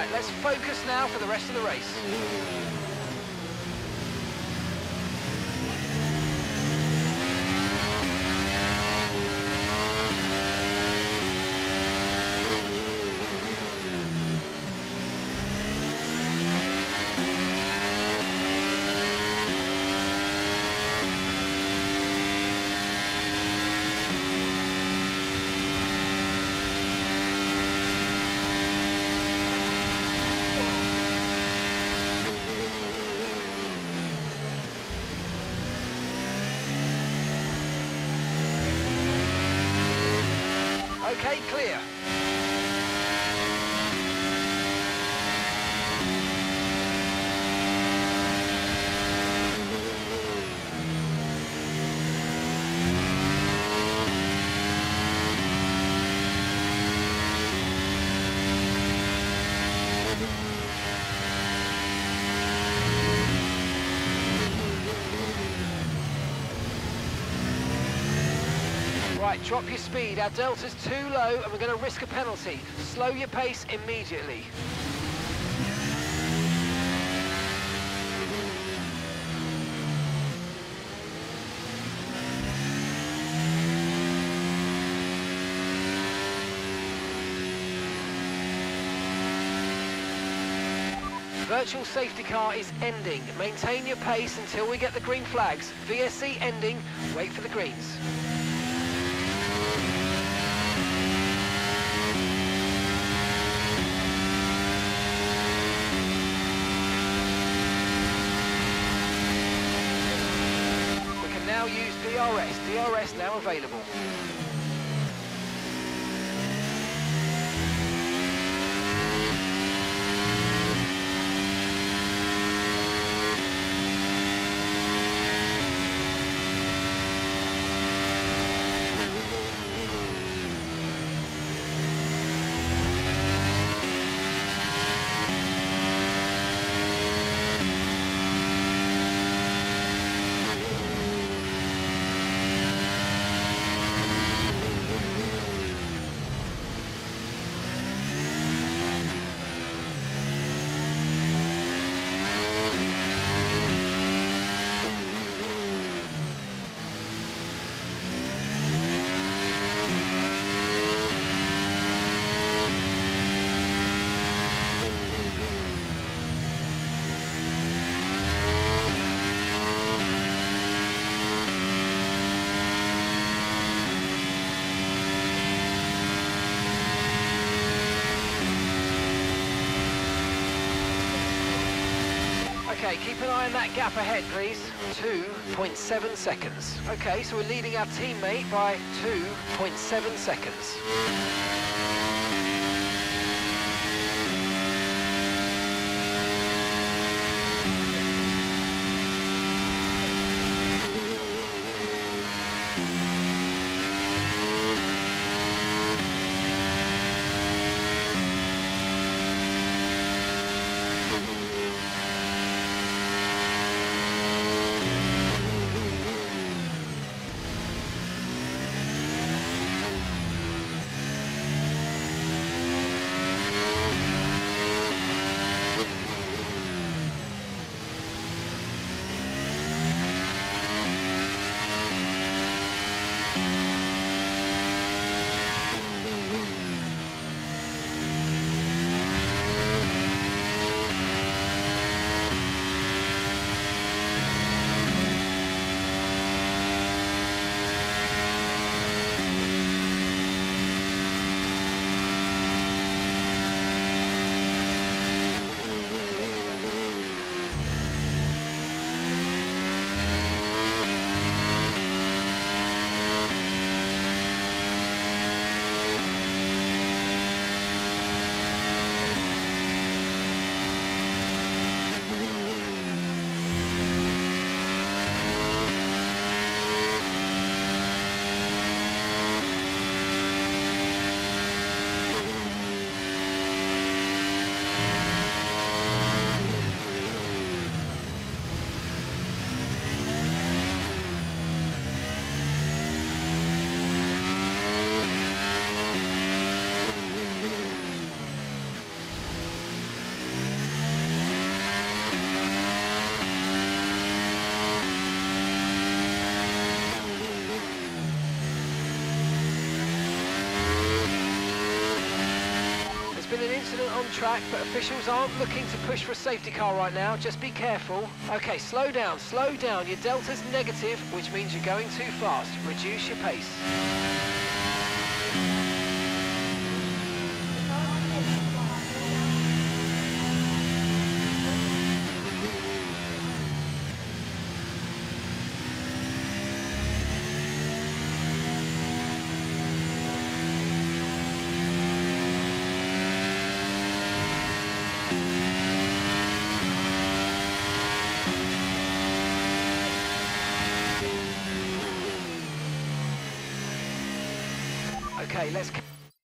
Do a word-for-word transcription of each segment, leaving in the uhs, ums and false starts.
Right, let's focus now for the rest of the race. Okay, clear. Right, drop your speed. Our delta's too low and we're going to risk a penalty. Slow your pace immediately. Virtual safety car is ending. Maintain your pace until we get the green flags. V S C ending. Wait for the greens. Now use D R S. D R S now available. Okay, keep an eye on that gap ahead, please. two point seven seconds. Okay, so we're leading our teammate by two point seven seconds. incident on track, but officials aren't looking to push for a safety car right now. Just be careful. Okay, slow down, slow down. Your delta's negative, which means you're going too fast. Reduce your pace. Okay, let's...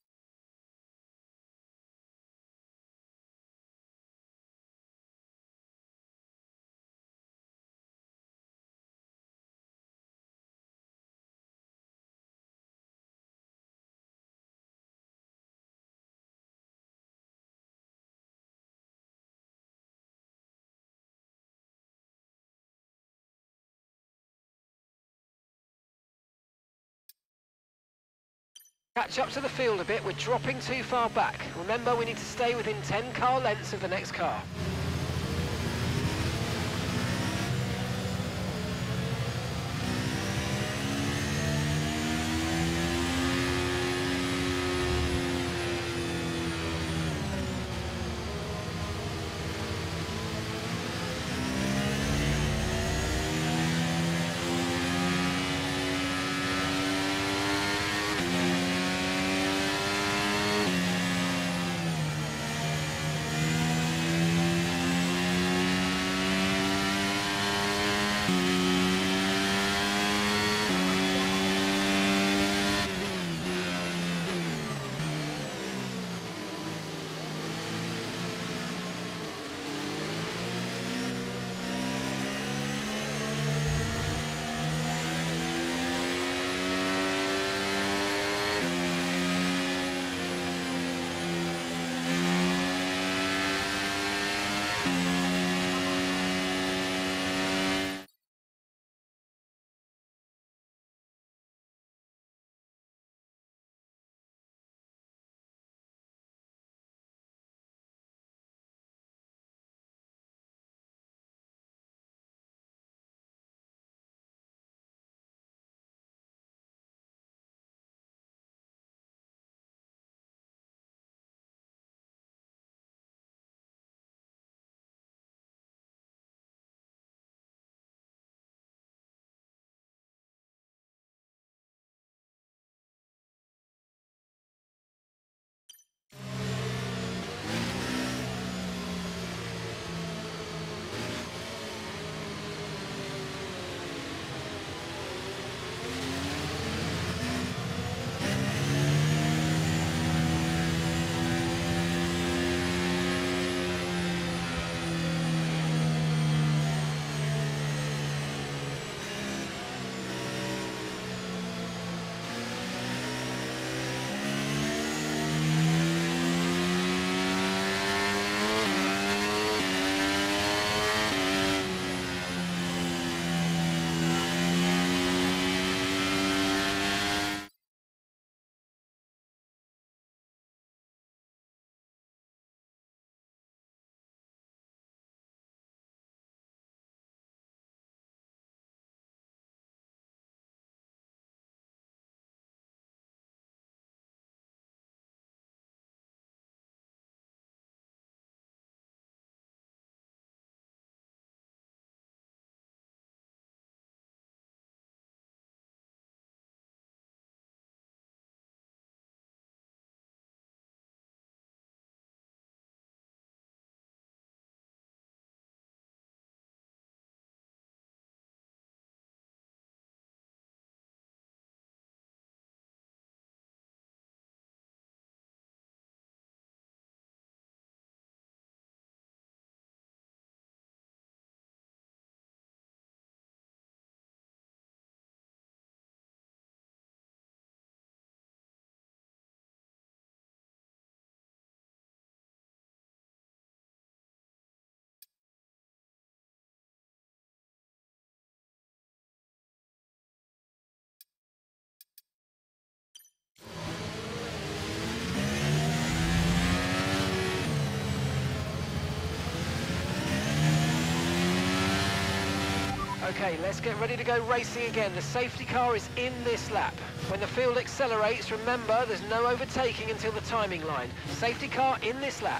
Catch up to the field a bit, we're dropping too far back. Remember, we need to stay within ten car lengths of the next car. Okay, let's get ready to go racing again. The safety car is in this lap. When the field accelerates, remember there's no overtaking until the timing line. Safety car in this lap.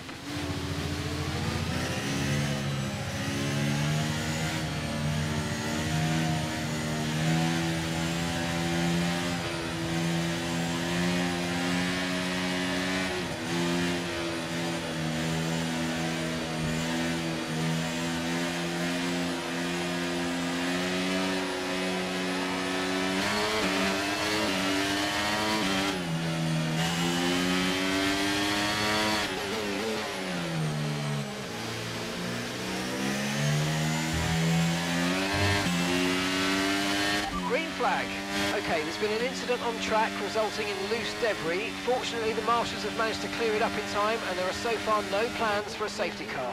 Flag. Okay, there's been an incident on track resulting in loose debris. Fortunately, the marshals have managed to clear it up in time, and there are so far no plans for a safety car.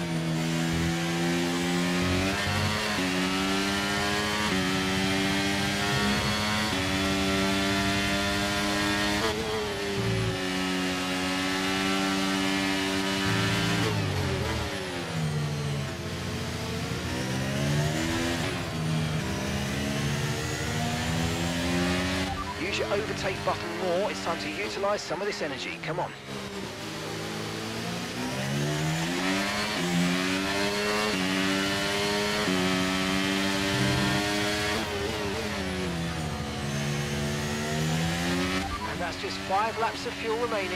Use your overtake button more. It's time to utilise some of this energy. Come on. And that's just five laps of fuel remaining.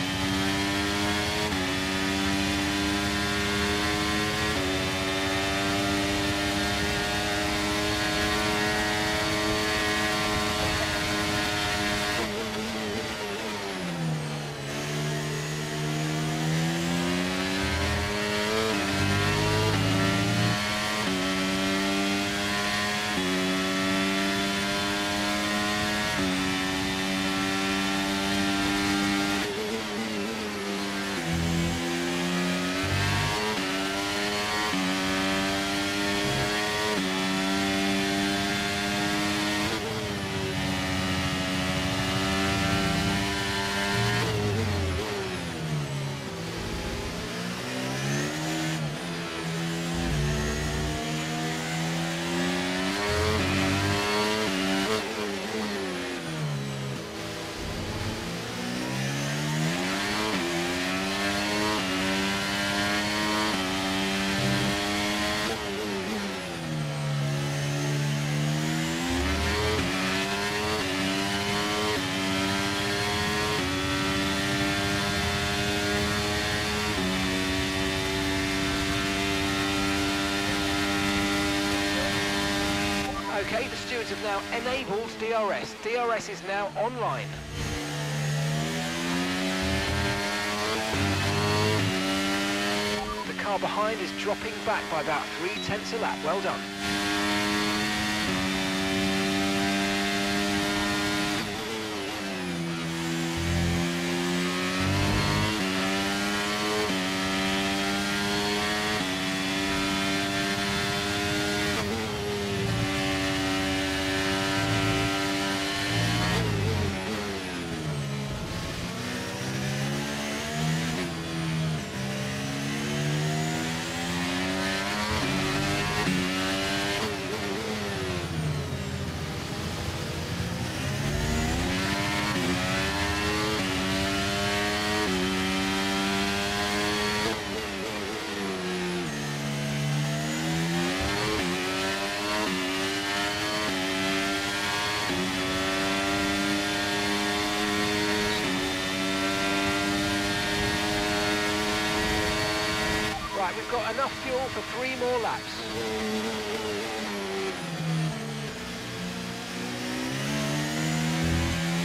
Okay, the stewards have now enabled D R S. D R S is now online. The car behind is dropping back by about three tenths a lap. Well done. Right, we've got enough fuel for three more laps.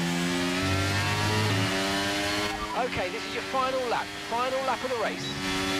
Okay, this is your final lap, final lap of the race.